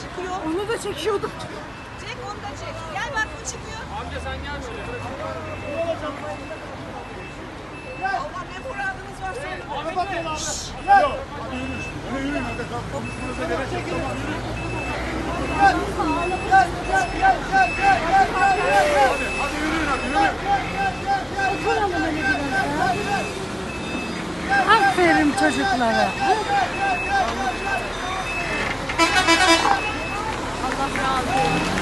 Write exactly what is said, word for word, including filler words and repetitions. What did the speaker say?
çıkıyor. Onu da çekiyorduk. Çek onu da çek. Gel bak bu çıkıyor. Amca sen gel şöyle. Allah ne muradınız var söyleyin. Abi bak gel abi. Yok. Hadi yürü. Öne yürüyün hadi. Konuşmanıza gerek yok. Tamam yürü. Gel gel gel gel gel gel gel gel gel. Hadi hadi yürüyün hadi yürüyün. Oturalım öyle biraz ya. Aferin çocuklara. Allah razı olsun.